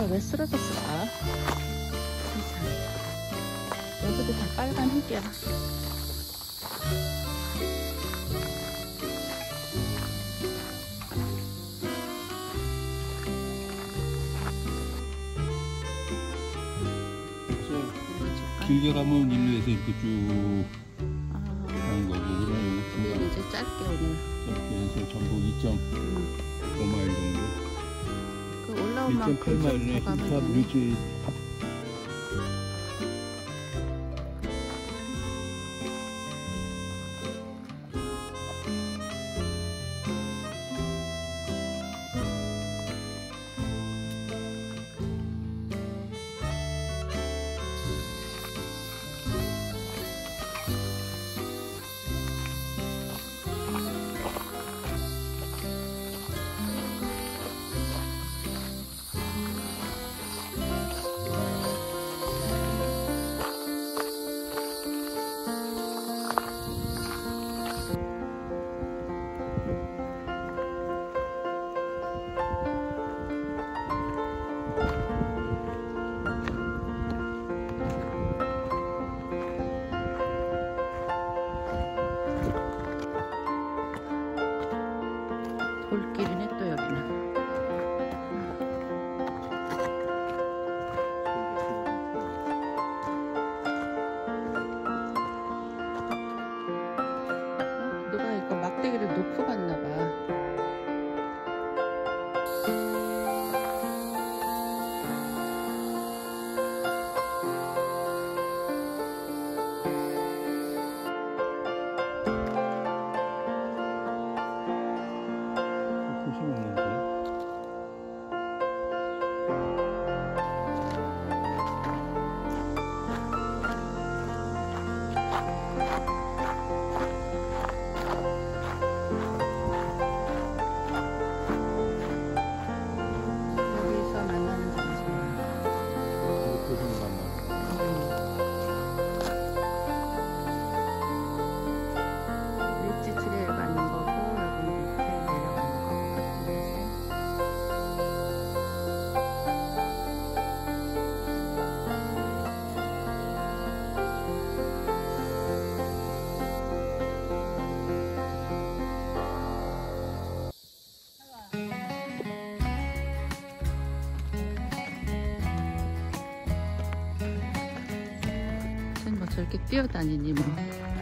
얘가 왜 쓰러졌을까? 여기도 다 빨간 흙이야. 길게 가면 일로에서 이렇게 쭉 가는 거고, 그러면 근데 이제 짧게 오늘 짧게 해서 전부 2.5마일 정도. 그 올라온 만큼 1.8마일에 더 가면 힘차 되네. 물질 돌길이네 또 여기는. 누가 이거 막대기를 놓고 갔나봐. 조심했는데. 여기서 만나는 장소야. 조심히 만나. 릿지 트레일 가는 거고 여기 밑에 내려가는 거 같은데. 쟤뭐 저렇게 뛰어다니니 뭐.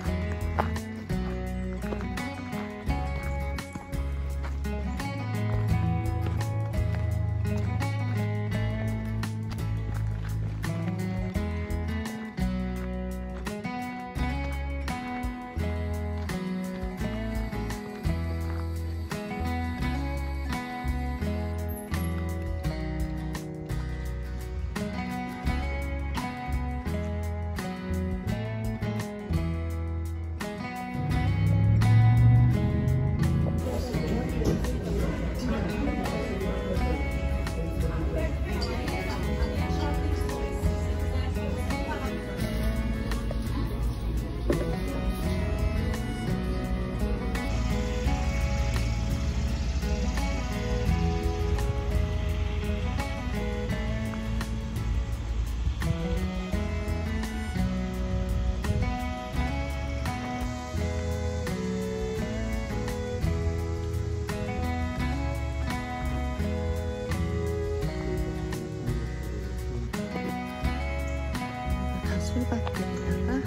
솔밭에다가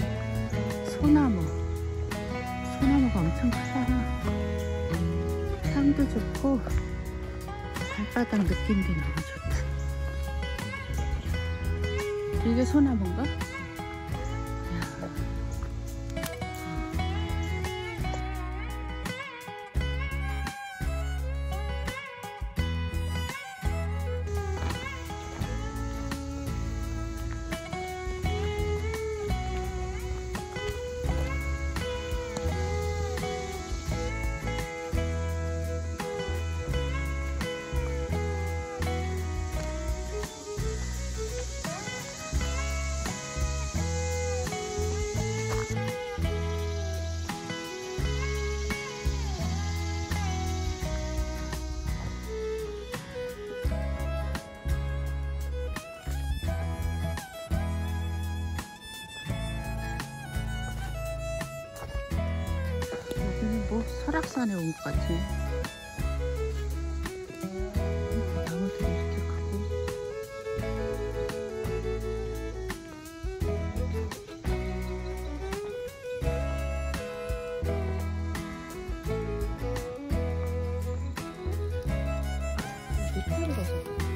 소나무가 엄청 크다. 향도 좋고 발바닥 느낌도 너무 좋다. 이게 소나무인가? 설악산에 온 것 같으네. 나무들이 이렇게 크고. 밑으로 가서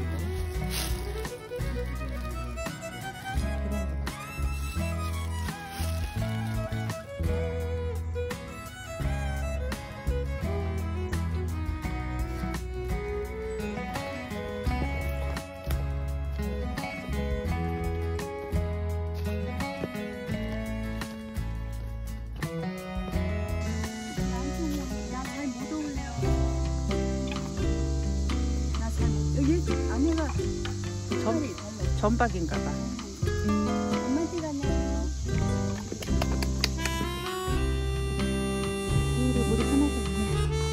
전박인가 봐. 엄마 시간이에요. 물이 하나도 없네.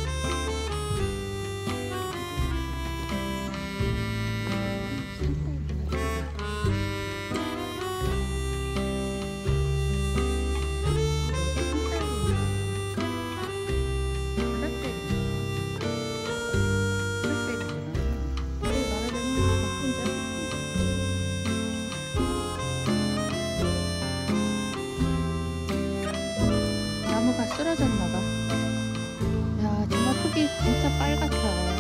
나무가 쓰러졌나봐. 야, 정말 흙이 진짜 빨갛다.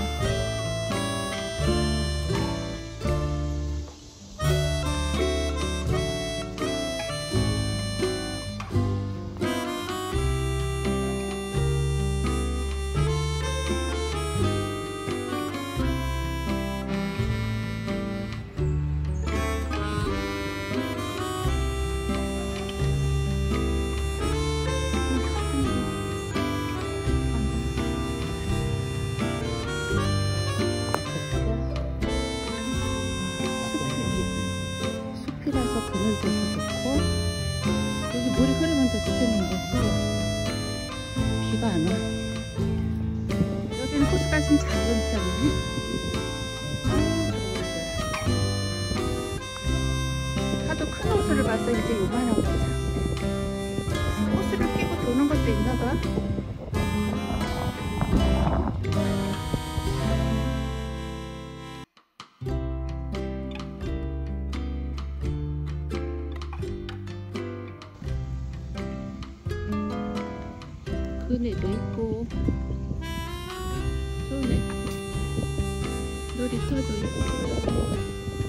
숲이라서 그늘도 좋고, 여기 물이 흐르면 더 좋겠는데 물이 없어. 비가 안 와. 여기는 호수가 좀 작은 편이네. 하도 큰 호수를 봐서 이제 요만한 거죠. 호수를 끼고 도는 것도 있나 봐. 그네도 있고, 좋네. 놀이터도 있고.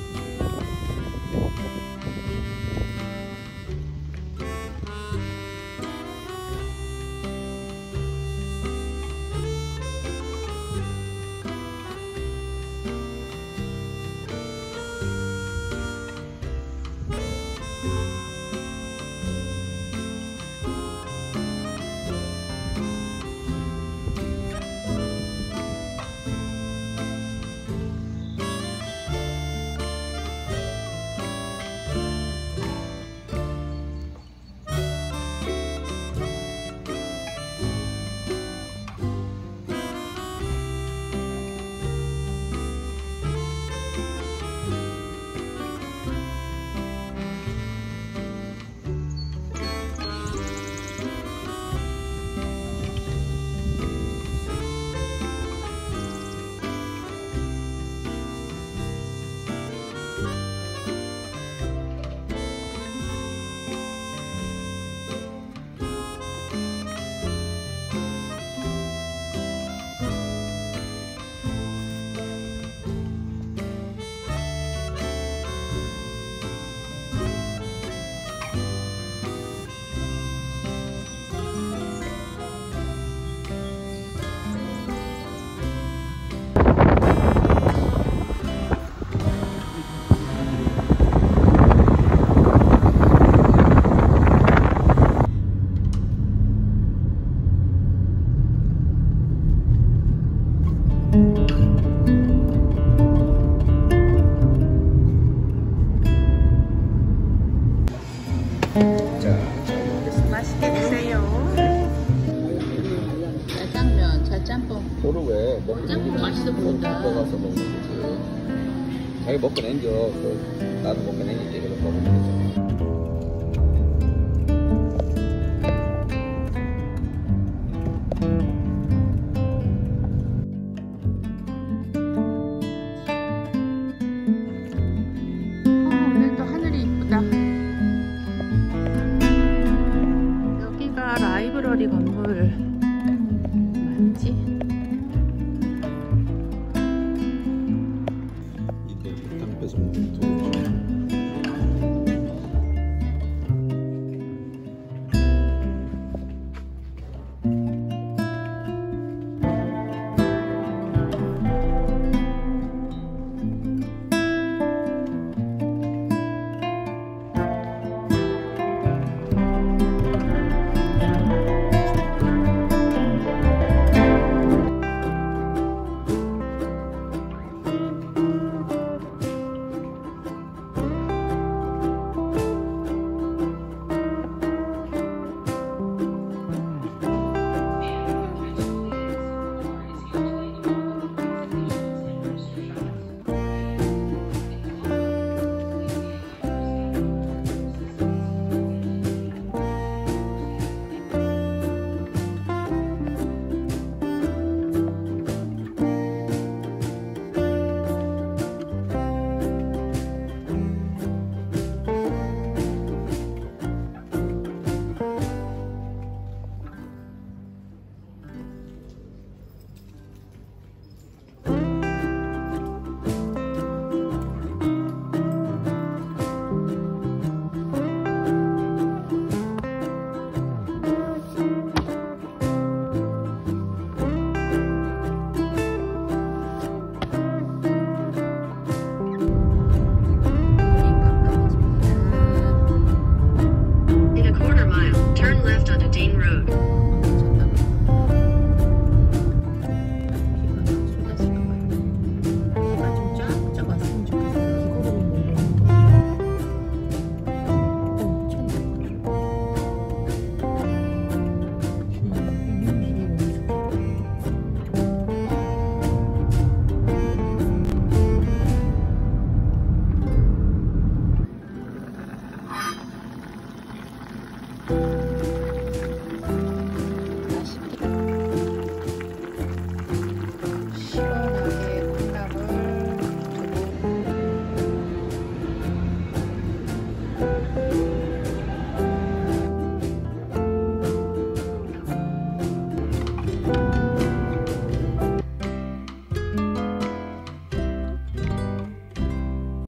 맛있게 드세요. 짜장면, 짜짬뽕. 서로 왜 먹고 짬뽕 맛있어 보인다. 들어가서 먹는 거지. 자기 먹고 남겨. 나도 먹고 남길게. 그래서 먹으면 되죠. 물 맞지? 이때 일단 뺏어 먹는